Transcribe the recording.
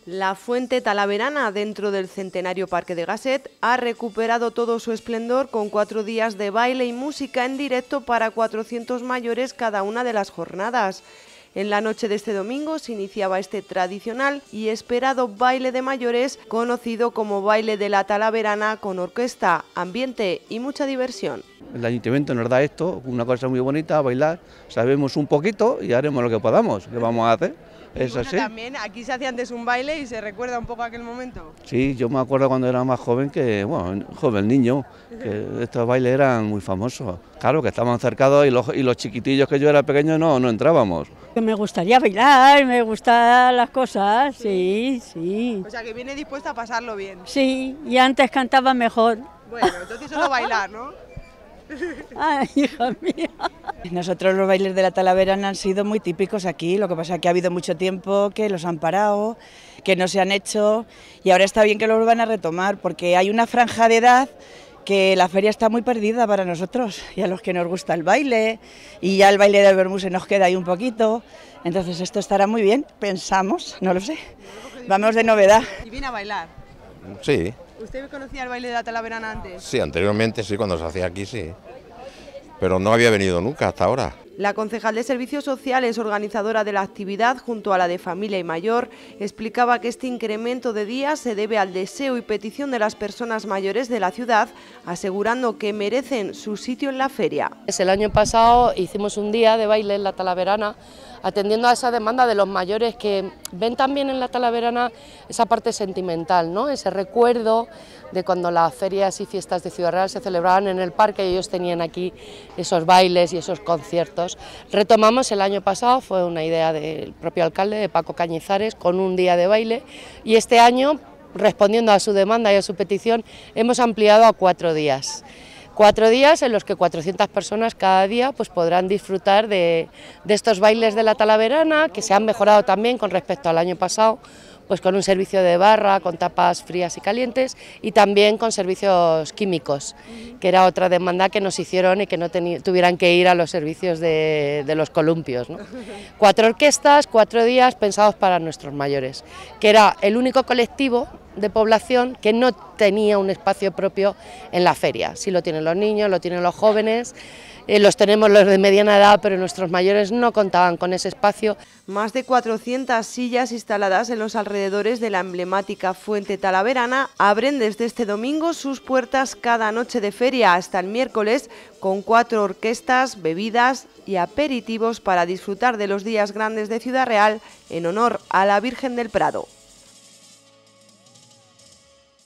La fuente talaverana, dentro del centenario Parque de Gasset, ha recuperado todo su esplendor con 4 días de baile y música en directo para 400 mayores cada una de las jornadas. En la noche de este domingo se iniciaba este tradicional y esperado baile de mayores, conocido como baile de la talaverana, con orquesta, ambiente y mucha diversión. El ayuntamiento nos da esto, una cosa muy bonita, bailar, sabemos un poquito y haremos lo que podamos, ¿qué vamos a hacer? Es así. También aquí se hacía antes un baile y se recuerda un poco aquel momento. Sí, yo me acuerdo cuando era más joven, joven niño, que estos bailes eran muy famosos. Claro, que estaban cercados y los chiquitillos que yo era pequeño no entrábamos. Me gustaría bailar, me gustan las cosas, sí. O sea, que viene dispuesta a pasarlo bien. Sí, y antes cantaba mejor. Bueno, entonces solo bailar, ¿no? Ay, hija mía. Nosotros los bailes de la talaverana han sido muy típicos aquí, lo que pasa es que ha habido mucho tiempo que los han parado, que no se han hecho y ahora está bien que los van a retomar porque hay una franja de edad que la feria está muy perdida para nosotros y a los que nos gusta el baile y ya el baile de Bermú se nos queda ahí un poquito, entonces esto estará muy bien, pensamos, no lo sé, vamos de novedad. ¿Y viene a bailar? Sí. ¿Usted conocía el baile de la talaverana antes? Sí, anteriormente sí, cuando se hacía aquí sí, pero no había venido nunca hasta ahora. La concejal de Servicios Sociales, organizadora de la actividad junto a la de Familia y Mayor, explicaba que este incremento de días se debe al deseo y petición de las personas mayores de la ciudad, asegurando que merecen su sitio en la feria. El año pasado hicimos un día de baile en la talaverana, atendiendo a esa demanda de los mayores que ven también en la talaverana esa parte sentimental, ¿no? Ese recuerdo de cuando las ferias y fiestas de Ciudad Real se celebraban en el parque y ellos tenían aquí esos bailes y esos conciertos. Retomamos el año pasado, fue una idea del propio alcalde, de Paco Cañizares, con un día de baile, y este año, respondiendo a su demanda y a su petición, hemos ampliado a 4 días. 4 días en los que 400 personas cada día pues podrán disfrutar de estos bailes de la talaverana, que se han mejorado también con respecto al año pasado, pues con un servicio de barra, con tapas frías y calientes y también con servicios químicos, que era otra demanda que nos hicieron y que no tuvieran que ir a los servicios de los columpios, ¿no? 4 orquestas, 4 días pensados para nuestros mayores, que era el único colectivo de población que no tenía un espacio propio en la feria. Sí lo tienen los niños, lo tienen los jóvenes, los tenemos los de mediana edad, pero nuestros mayores no contaban con ese espacio. Más de 400 sillas instaladas en los alrededores de la emblemática fuente talaverana abren desde este domingo sus puertas cada noche de feria hasta el miércoles, con 4 orquestas, bebidas y aperitivos para disfrutar de los días grandes de Ciudad Real en honor a la Virgen del Prado.